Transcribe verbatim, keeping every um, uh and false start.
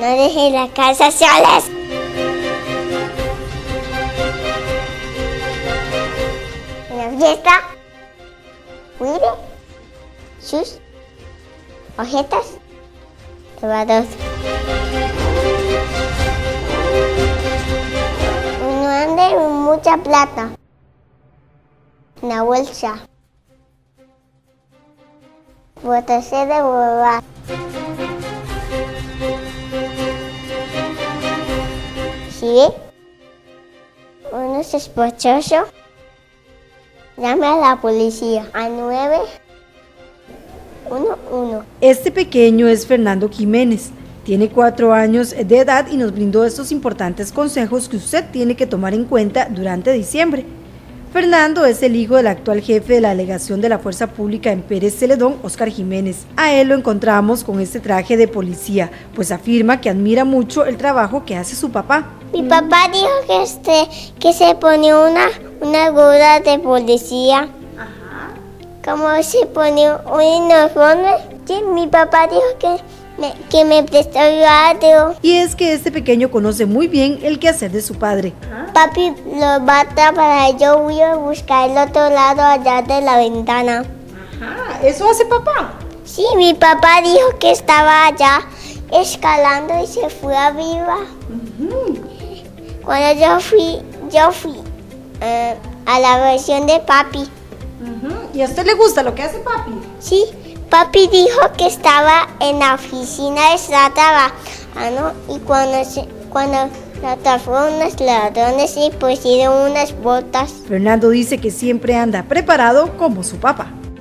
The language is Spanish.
No dejen la casa solas. En la fiesta, cuide sus ojetas tomados. No ande con mucha plata. Una bolsa. Botarse de bobar. Si ve uno es sospechoso, llame a la policía al nueve uno uno. Este pequeño es Fernando Jiménez. Tiene cuatro años de edad y nos brindó estos importantes consejos que usted tiene que tomar en cuenta durante diciembre. Fernando es el hijo del actual jefe de la delegación de la Fuerza Pública en Pérez Celedón, Óscar Jiménez. A él lo encontramos con este traje de policía, pues afirma que admira mucho el trabajo que hace su papá. Mi papá dijo que, este, que se ponía una, una gorra de policía. Ajá. Como se ponía un uniforme. Sí, mi papá dijo que me, que me prestó radio. Y es que este pequeño conoce muy bien el quehacer de su padre. Ajá. Papi lo bata para yo voy a buscar el otro lado allá de la ventana. Ajá, ¿eso hace papá? Sí, mi papá dijo que estaba allá escalando y se fue arriba. Uh-huh. Cuando yo fui, yo fui uh, a la versión de papi. Uh-huh. ¿Y a usted le gusta lo que hace papi? Sí, papi dijo que estaba en la oficina de trabajando y cuando se, cuando se atraparon unos ladrones y pusieron unas botas. Fernando dice que siempre anda preparado como su papá.